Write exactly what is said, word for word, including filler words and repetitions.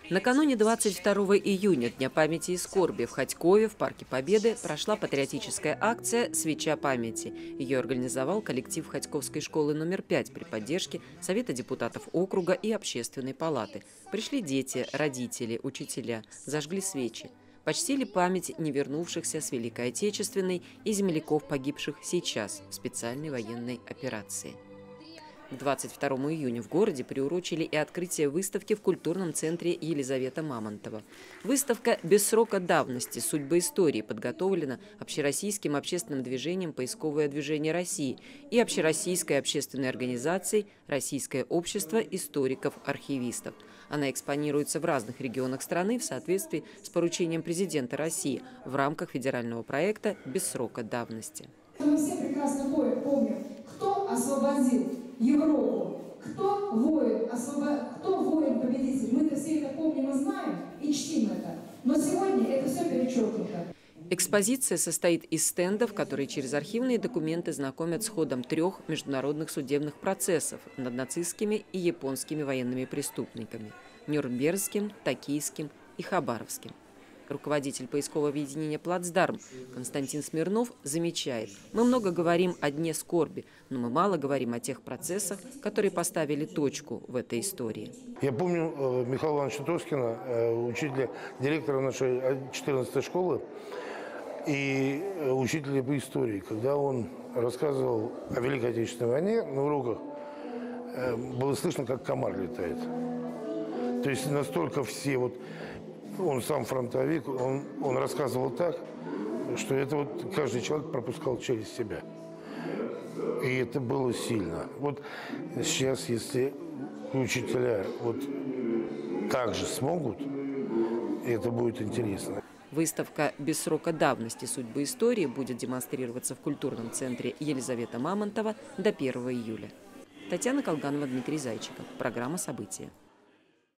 Накануне двадцать второго июня, Дня памяти и скорби, в Хотькове, в Парке Победы, прошла патриотическая акция «Свеча памяти». Ее организовал коллектив Хотьковской школы номер пять при поддержке Совета депутатов округа и Общественной палаты. Пришли дети, родители, учителя, зажгли свечи. Почтили память невернувшихся с Великой Отечественной и земляков, погибших сейчас в специальной военной операции. К двадцать второму июня в городе приурочили и открытие выставки в культурном центре Елизавета Мамонтова. Выставка «Без срока давности. Судьба истории» подготовлена Общероссийским общественным движением «Поисковое движение России» и Общероссийской общественной организацией «Российское общество историков-архивистов». Она экспонируется в разных регионах страны в соответствии с поручением президента России в рамках федерального проекта «Без срока давности». Мы все прекрасно помним, кто освободил Европу, кто воин, освобод... кто воин-победитель. Мы-то все это помним и знаем, и чтим это. Но сегодня это все перечеркнуто. Экспозиция состоит из стендов, которые через архивные документы знакомят с ходом трех международных судебных процессов над нацистскими и японскими военными преступниками – Нюрнбергским, Токийским и Хабаровским. Руководитель поискового объединения «Плацдарм» Константин Смирнов замечает: мы много говорим о дне скорби, но мы мало говорим о тех процессах, которые поставили точку в этой истории. Я помню э, Михаила Ивановича Тоскина, э, учителя, директора нашей четырнадцатой школы и э, учителя по истории, когда он рассказывал о Великой Отечественной войне на уроках, э, было слышно, как комар летает. То есть настолько все вот... Он сам фронтовик, он, он рассказывал так, что это вот каждый человек пропускал через себя. И это было сильно. Вот сейчас, если учителя вот так же смогут, это будет интересно. Выставка «Без срока давности. Судьбы истории» будет демонстрироваться в культурном центре Елизавета Мамонтова до первого июля. Татьяна Колганова, Дмитрий Зайчиков. Программа «События».